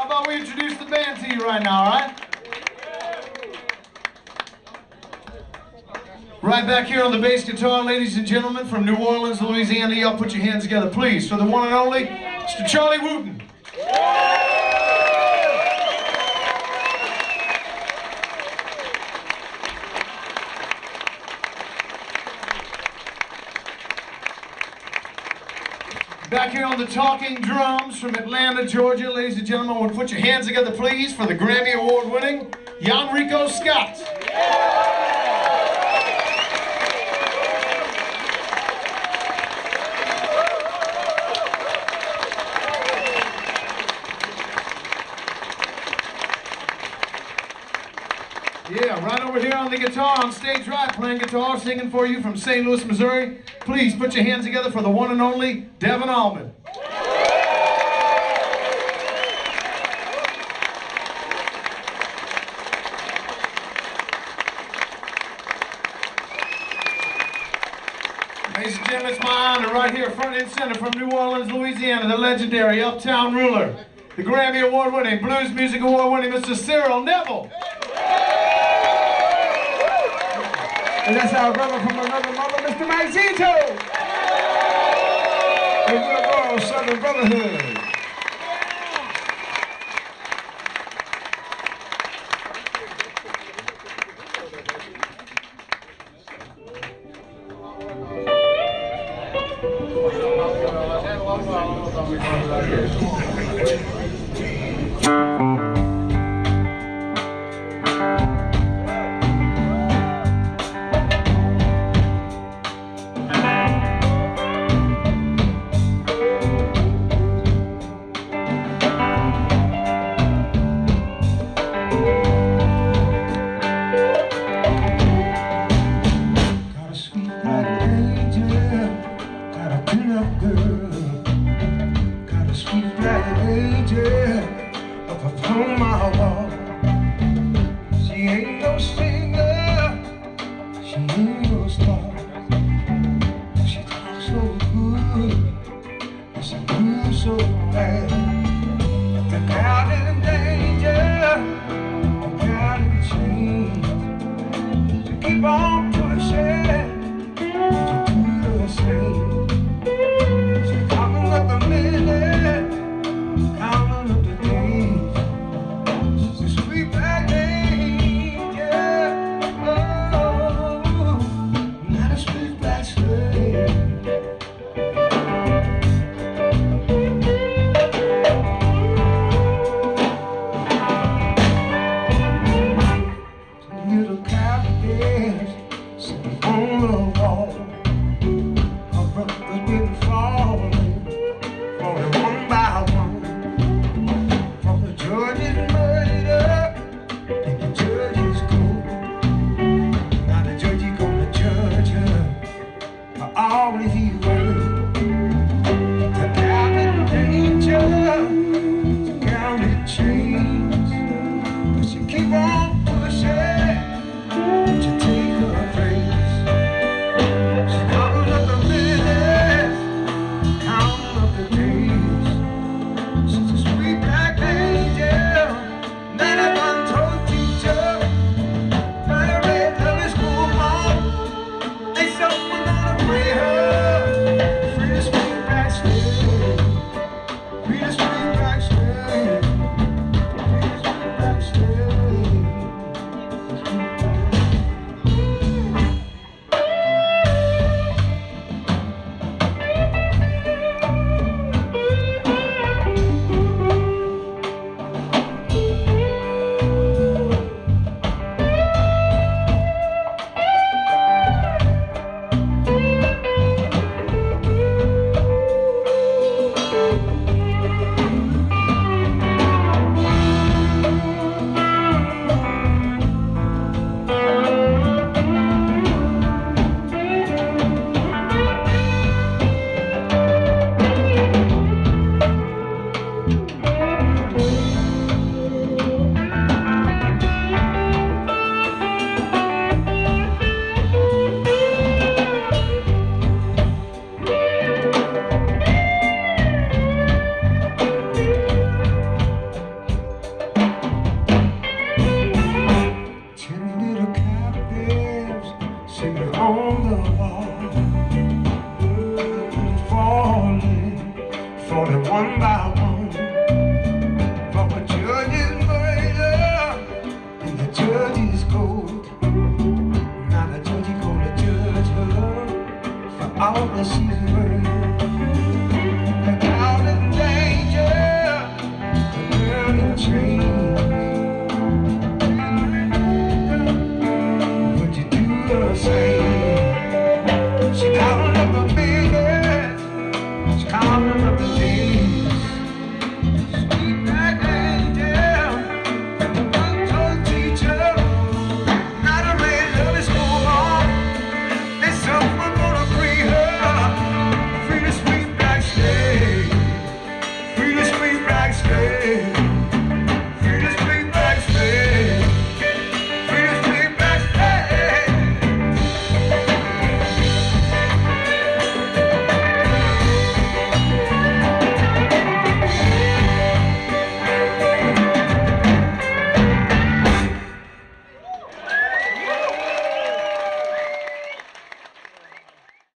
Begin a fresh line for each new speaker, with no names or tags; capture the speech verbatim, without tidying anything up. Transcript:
How about we introduce the band to you right now, all right? Right back here on the bass guitar, ladies and gentlemen, from New Orleans, Louisiana, y'all put your hands together, please, for the one and only Mister Charlie Wooton. Back here on the talking drums from Atlanta, Georgia, ladies and gentlemen, would put your hands together, please, for the Grammy Award-winning Yonrico Scott. Yeah, right over here on the guitar, on stage right, playing guitar, singing for you from Saint Louis, Missouri. Please put your hands together for the one and only Devon Allman. Ladies and gentlemen, it's my honor right here, front and center from New Orleans, Louisiana, the legendary Uptown Ruler, the Grammy Award-winning, Blues Music Award-winning Mister Cyril Neville.
And that's our brother from another mother, Mister Zito. And we're all Southern Brotherhood. Little cowboys one by one. From a judge's murder in the judge's court. Now the judge is gonna judge her for all that she's worth. The crowd is in danger, the girl in chains. Would you do the same? She counted up the business, she counted up the days. Sweet black angel, untold teacher. Now the red love is going on. There's someone gonna free her. Free the sweet black slave, free the sweet black slave.